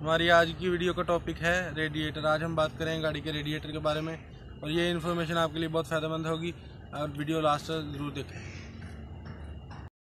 हमारी आज की वीडियो का टॉपिक है रेडिएटर। आज हम बात करेंगे गाड़ी के रेडिएटर के बारे में और ये इन्फॉर्मेशन आपके लिए बहुत फ़ायदेमंद होगी और वीडियो लास्ट तक ज़रूर देखें।